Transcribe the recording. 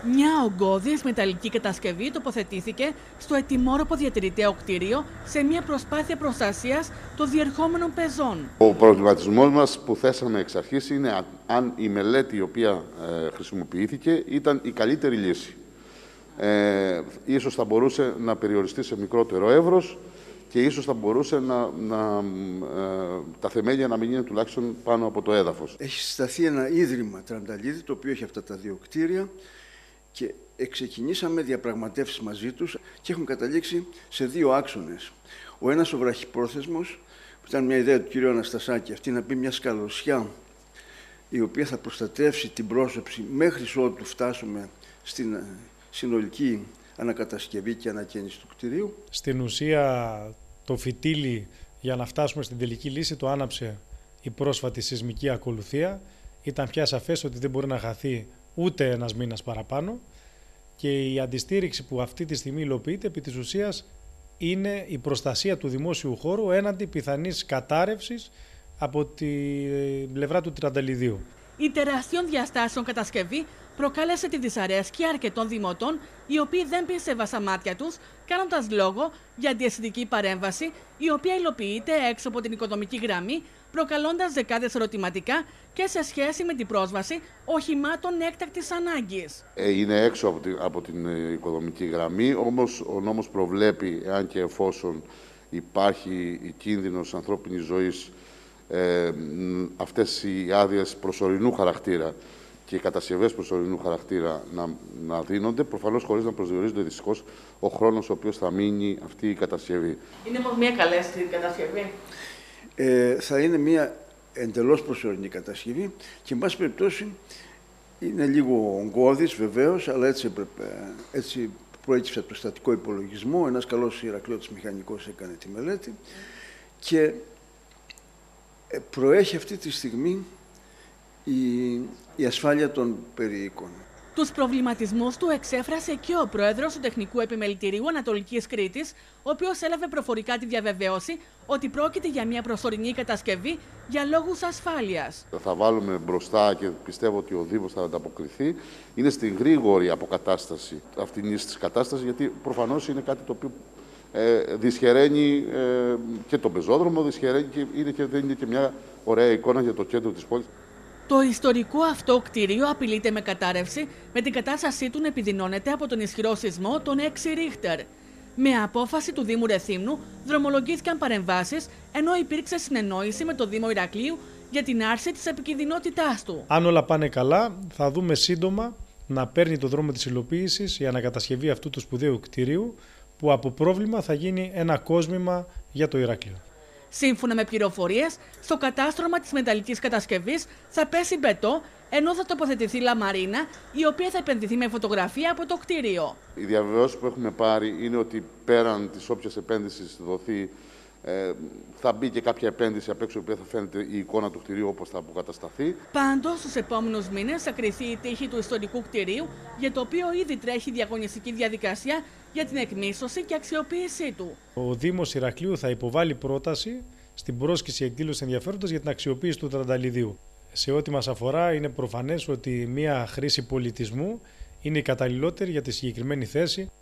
Μια ογκώδης μεταλλική κατασκευή τοποθετήθηκε στο ετοιμόρροπο διατηρηταίο κτίριο σε μια προσπάθεια προστασίας των διερχόμενων πεζών. Ο προβληματισμός μας που θέσαμε εξ αρχής είναι αν η μελέτη η οποία χρησιμοποιήθηκε ήταν η καλύτερη λύση. Ίσως θα μπορούσε να περιοριστεί σε μικρότερο εύρος και ίσως θα μπορούσε τα θεμέλια να μην είναι τουλάχιστον πάνω από το έδαφος. Έχει συσταθεί ένα ίδρυμα Τρανταλίδη, το οποίο έχει αυτά τα δύο κτίρια, και ξεκινήσαμε διαπραγματεύσεις μαζί τους και έχουν καταλήξει σε δύο άξονες. Ο ένας ο βραχυπρόθεσμος, που ήταν μια ιδέα του κ. Αναστασάκη, αυτή να πει μια σκαλωσιά η οποία θα προστατεύσει την πρόσωψη μέχρι ότου φτάσουμε στην συνολική ανακατασκευή και ανακαίνιση του κτηρίου. Στην ουσία το φυτίλι για να φτάσουμε στην τελική λύση το άναψε η πρόσφατη σεισμική ακολουθία. Ήταν πια σαφές ότι δεν μπορεί να χαθεί ούτε ένας μήνας παραπάνω και η αντιστήριξη που αυτή τη στιγμή υλοποιείται επί της ουσίας είναι η προστασία του δημόσιου χώρου έναντι πιθανής κατάρρευσης από τη πλευρά του Τρανταλιδίου. Η τεραστίων διαστάσεων κατασκευή προκάλεσε τη δυσαρέσκεια αρκετών δημοτών, οι οποίοι δεν πίστευαν στα μάτια τους, κάνοντας λόγο για αντιαισθητική παρέμβαση, η οποία υλοποιείται έξω από την οικοδομική γραμμή, προκαλώντας δεκάδες ερωτηματικά και σε σχέση με την πρόσβαση οχημάτων έκτακτης ανάγκης. Είναι έξω από την οικοδομική γραμμή, όμως ο νόμος προβλέπει, εάν και εφόσον υπάρχει κίνδυνος ανθρώπινης ζωής, αυτές οι άδειες προσωρινού χαρακτήρα και οι κατασκευές προσωρινού χαρακτήρα να δίνονται, προφανώς χωρίς να προσδιορίζονται δυστυχώς ο χρόνος ο οποίος θα μείνει αυτή η κατασκευή. Είναι όμως μια καλέστη κατασκευή. Θα είναι μια εντελώς προσωρινή κατασκευή και, εν πάση περιπτώσει, είναι λίγο ογκώδης βεβαίως, αλλά έτσι προέκυψε από το στατικό υπολογισμό. Ένας καλός Ηρακλειώτης μηχανικός έκανε τη μελέτη και προέχει αυτή τη στιγμή η ασφάλεια των περιοίκων. Τους προβληματισμούς του εξέφρασε και ο πρόεδρος του Τεχνικού Επιμελητηρίου Ανατολικής Κρήτης, ο οποίος έλαβε προφορικά τη διαβεβαίωση ότι πρόκειται για μια προσωρινή κατασκευή για λόγους ασφάλειας. Θα βάλουμε μπροστά και πιστεύω ότι ο Δήμος θα ανταποκριθεί. Είναι στην γρήγορη αποκατάσταση αυτής της κατάστασης, γιατί προφανώς είναι κάτι το οποίο δυσχεραίνει και τον πεζόδρομο, δυσχεραίνει και δεν είναι και μια ωραία εικόνα για το κέντρο της πόλης. Το ιστορικό αυτό κτίριο απειλείται με κατάρρευση, με την κατάστασή του να επιδεινώνεται από τον ισχυρό σεισμό των 6 Ρίχτερ. Με απόφαση του Δήμου Ρεθύμνου δρομολογήθηκαν παρεμβάσεις, ενώ υπήρξε συνεννόηση με το Δήμο Ηρακλείου για την άρση της επικινδυνότητάς του. Αν όλα πάνε καλά, θα δούμε σύντομα να παίρνει το δρόμο της υλοποίησης η ανακατασκευή αυτού του σπουδαίου κτηρίου, που από πρόβλημα θα γίνει ένα κόσμημα για το Ηράκλειο. Σύμφωνα με πληροφορίες, στο κατάστρωμα της μεταλλικής κατασκευής θα πέσει μπετό, ενώ θα τοποθετηθεί λαμαρίνα, η οποία θα επενδυθεί με φωτογραφία από το κτίριο. Οι διαβεβαιώσεις που έχουμε πάρει είναι ότι πέραν της όποιας επένδυσης δοθεί, θα μπει και κάποια επένδυση απ' έξω, η οποία θα φαίνεται η εικόνα του κτηρίου όπως θα αποκατασταθεί. Πάντως, στους επόμενους μήνες θα κριθεί η τύχη του ιστορικού κτηρίου, για το οποίο ήδη τρέχει διαγωνιστική διαδικασία για την εκμίσθωση και αξιοποίησή του. Ο Δήμος Ηρακλείου θα υποβάλει πρόταση στην πρόσκληση εκδήλωσης ενδιαφέροντος για την αξιοποίηση του Τρανταλιδίου. Σε ό,τι μας αφορά, είναι προφανές ότι μια χρήση πολιτισμού είναι η καταλληλότερη για τη συγκεκριμένη θέση.